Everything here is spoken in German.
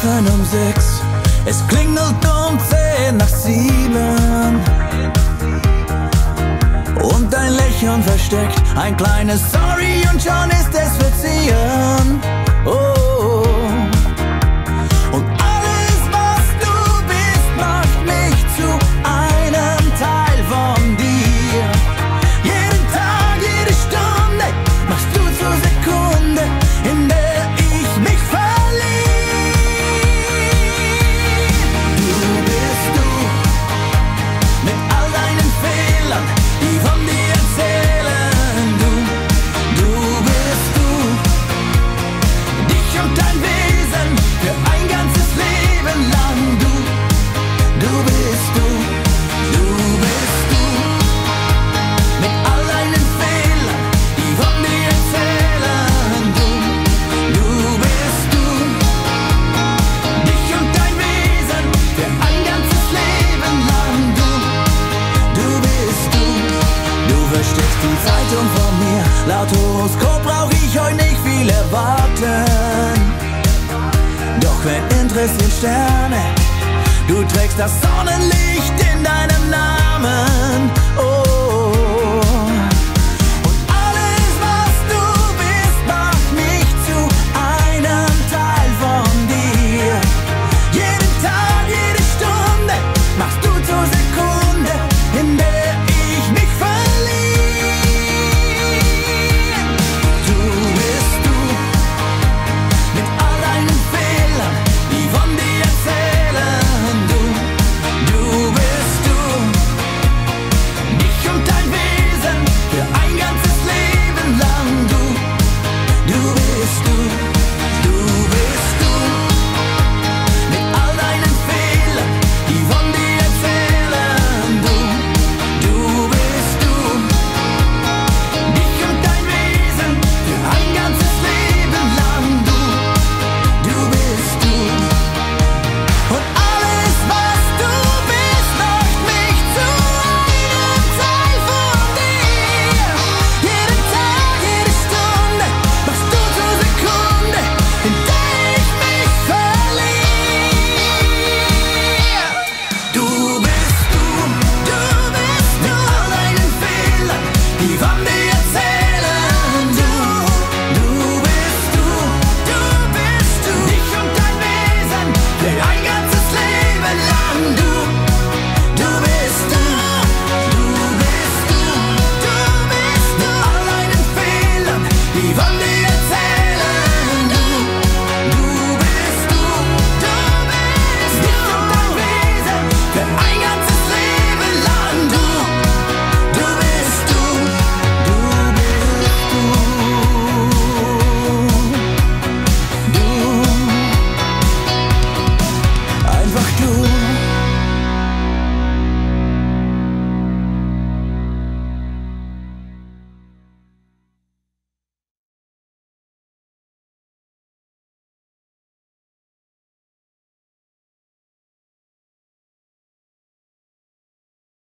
Telefon um 6, es klingelt um 10 nach 7. Und dein Lächeln versteckt ein kleines Sorry und schon ist es verziehen. Oh. Und alles, was du bist, macht mich zu einem Teil von dir. Jeden Tag, jede Stunde machst du zur Sekunde, in der ich mich verlieb. Du bist du, mit all deinen Fehlern, die von dir erzählen. Du bist du, dich und dein Wesen für ein ganzes Leben lang. Du bist du, mit all deinen Fehlern, die von dir erzählen. Du bist du, dich und dein Wesen für ein ganzes Leben lang. Du bist du, du versteckst die Zeitung vor mir. Laut Horoskop brauch ich heute nicht viel erwarten. Doch wen interessiert Sterne? Du trägst das Sonnenlicht in deinem Namen.